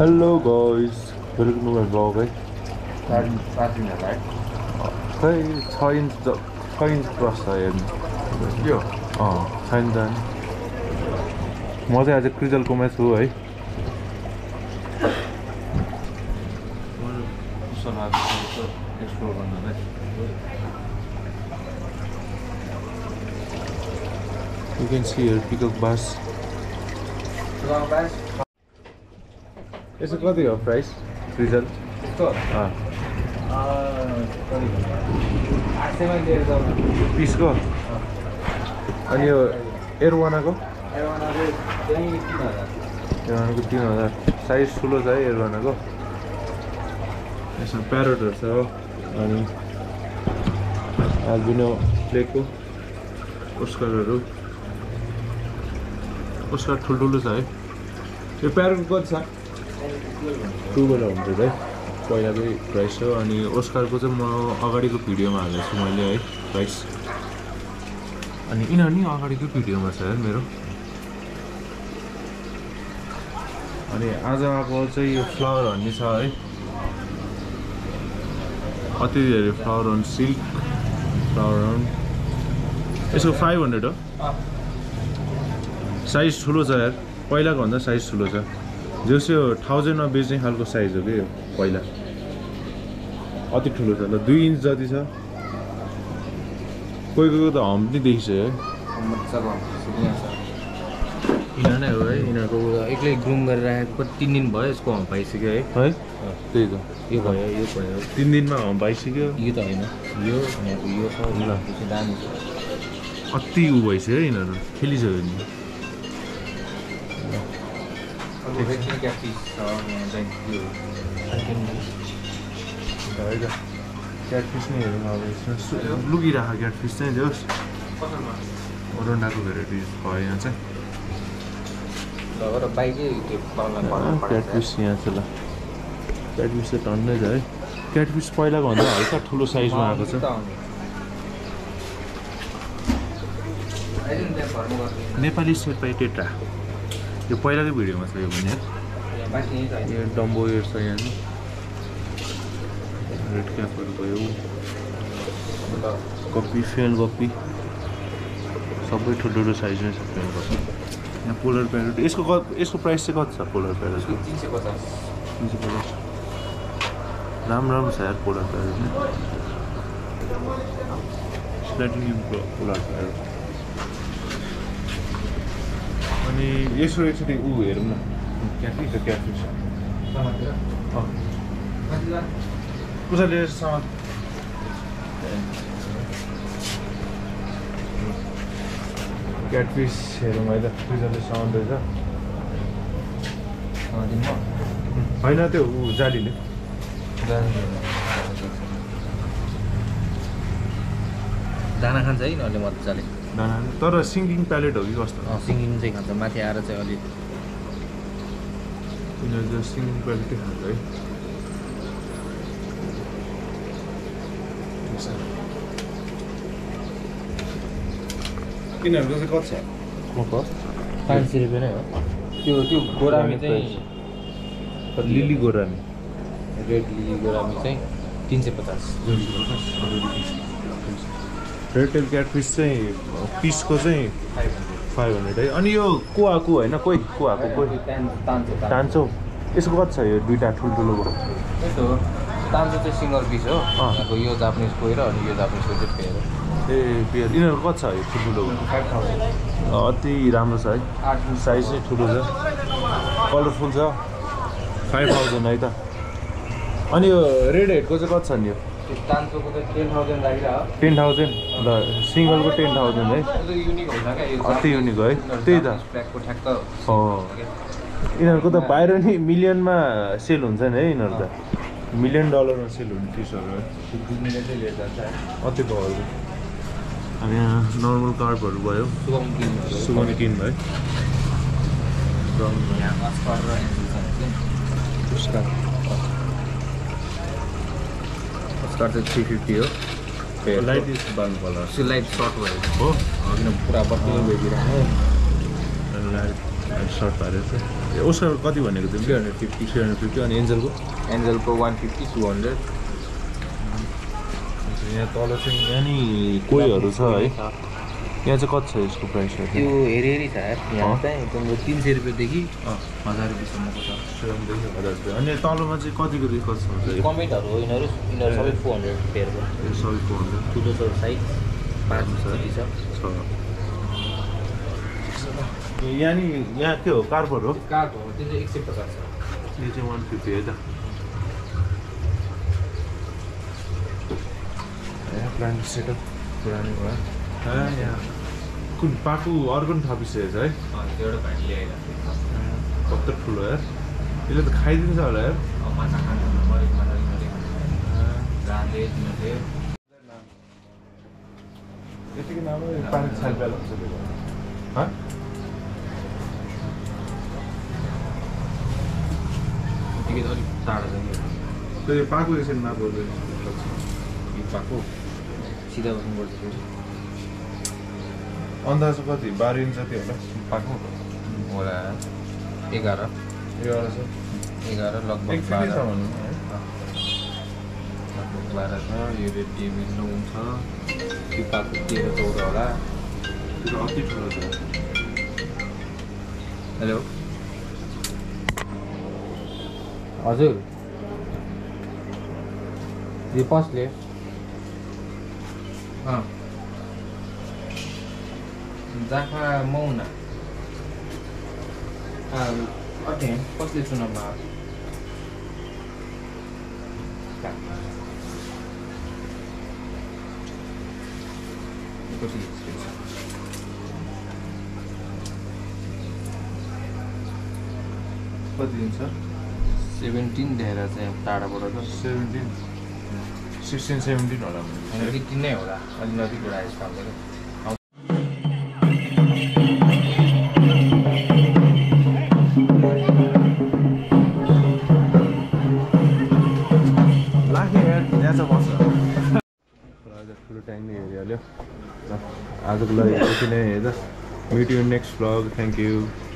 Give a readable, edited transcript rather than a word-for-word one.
Hello guys, welcome to my vlog है खै 6 inch cross छ हेर्नु यो छैन त म चाहिँ आज क्रिजलकोमा छु है एक्सप्लोर गर्नलाई You can see here peacock bass. यसको कति हो प्राइस क्रिजल पिसको अनि यो एयरवानाको 3000 साइज ठुलो छ है एयरवानाको यसमा प्यारोटहरु छ अनि अल्बिनो प्लेको ओस्कारहरु ओस्कार ठुल्ठुलो छ है यो प्यारोट कति छ 200 है पहिलाकै प्राइस हो अनि ओस्कारको चाहिँ म अगाडिको भिडियोमा हालेको छु मैले है प्राइस अनि यिनीहरू नि अगाडिको भिडियोमा छ है मेरो अनि आज आएको चाहिँ यो फ्लावर हन्नी छ है अति धेरै फ्लावर हन सिल्क फ्लावर हन यसको 500 हो साइज ठुलो छ यार पहिलाको भन्दा साइज ठुलो छ जसो 1000 मा बेच्ने खालको साइज हो के यो पहिला अति ठुलो छ ल 2 इन्च जति छ कोही कोही त हम पनि देखिसक्यो है मजाको यिनीहरू नै हो है यिनीहरूको एक्लै ग्रुम गरेर राखेको 3 दिन भयो यसको हम पाइसक्यो है त्यही त यो भयो 3 दिनमा हम पाइसक्यो यो त हैन यो यहाँको यो छ यिनीहरूको दामी छ अति उ भइसक्यो है यिनीहरू खेलिसक्यो नि क्याटफिस नै हेरौँ अब यसमा लुकिरहेको क्याटफिस चाहिँ जोस् ओरन्डाको भेराइटिज भयो यहाँ चाहिँ क्याटफिस यहाँ छ ल क्याटफिस चाहिँ टन्नै छ है क्याटफिस पहिलाको भन्दा हल्का ठुलो साइजमा आएको छ नेपाली सेर्पाई टेट्रा यो पहिलाकै भिडियोमा छ यो भने यो डम्बो एयर छ यहाँ रेड क्यापहरू भयो कपी फेल कपी सबै ठुल्ठुलो साइजमै छ फेल कपी यहाँ पोलर प्यारोट यसको प्राइस चाहिँ कति छ पोलर प्यारोटको 350 राम्रो छ यार पोलर प्यारोट स्लाइटिङ पोलर प्यारोट अनि यसो एकचोटि ऊ हेरौँ न क्याटफिस कसैले सामान क्याटफिस हेरौँ है त क्रिजलले सामान रहेछ होइन त्यो ऊ जालीले दाना खान्छ है यिनीहरूले मजाले दाना तर सिङ्गिङ प्यालेट हो कि कस्तो सिङ्गिङ चाहिँ खान्छ माथि आएर चाहिँ अलि यिनीहरू सिङ्गिङ प्यालेटै खान्छ है यिनीहरूको चाहिँ कति छ 500 रुपियाँ नै हो त्यो गोरामी चाहिँ lily gourami red lily gourami चाहिँ 350 रेड टेल क्याटफिस चाहिँ पिसको चाहिँ 500 है अनि यो कुवाको होइन कोही कुवाको कोही तान्छौ यसको कति छ यो दुईटा ठुल्ठुलोको यस्तो तान्छो चाहिँ सिङ्गल पिस हो यो जापानिज कोही र अनि यो जापानिजको चाहिँ पेयर ए पेयर यिनीहरूको कति छ यो ठुल्ठुलोको 5000 अति राम्रो छ है साइज चाहिँ ठुलो छ कलरफुल छ 5000 है त अनि यो रेड हेडको चाहिँ कति छ नि यो तान्छोको चाहिँ 10000 लागिरहेको 10000 ल सिङ्गलको 10000 है अति युनिक हो है त्यही त हो यिनीहरूको त बाहिर नि मिलियनमा सेल हुन्छ नि है यिनीहरू त $1 मिलियन सेल हुने टिसहरू है अति भयो अनि यहाँ नर्मल कार्पहरू भयो सुगम किन है स्कार चाहिँ 350 हो लाइट इज बाल कलर लाइट सर्ट भयो हो किन पुरा बत्ती बेबिरहेको सर्ट पारेको छ उसको कति भनेको तिमीले 350 अनि एन्जलको एन्जलको 150 200 यहाँ तल चाहिँ यहाँ नि कोहीहरू छ है यहाँ चाहिँ कति छ यसको प्राइस त्यो हेरी छ यार यहाँ चाहिँ तिम्रो 300 रुपैयाँदेखि 1000 रुपैयाँसम्मको छ 1000 रुपैयाँ अनि तलमा चाहिँ कतिको देखि कति छ कमेन्टहरू हो यिनीहरू सबै 400 पेयरको सबै 400 ठुलो छ साइज 5 जति छ यहाँ नि यहाँ के हो कार्पर हो कार्प हो त्यो चाहिँ 150 छ यो चाहिँ 150 है त यहाँ प्लान्ट सेटअप पुरानो भयो यहाँ कुन पाको अर्को पनि थपिसकेको छ है त्यो एउटा भाइले ल्याएर कत्रो ठुलो यार यसले त खाइदिन्छ होला यार माछा खानु मरेको माछा गाले तिनीहरूले यतिको नाम पानी छालपाल हुन्छ त्यतिकै अलिक टाढा छ त्यो पाको यसरी नाप्दैन यो पाको सिधा बस्नुपर्छ अन्दाज कति 12 इन्च जति होला पाको होला 11 लगभग 12 छ यो रेड टेबल 9 छ त्यो पाको 13 14 होला त्यो अति ठुलो छ हेलो हजुर यो पसले जाखा मौना ओके कसले चुनावमा कति इन्च 17 देखेर चाहिँ टाढाबाट त 17 16 17 होला 18 नै होला अलि नजिक कुरा यसको NyaaCha Pasa ठुलो ट्याङ्क नै हेरिहाल्यो आजको लागि यति नै है त meet you next vlog thank you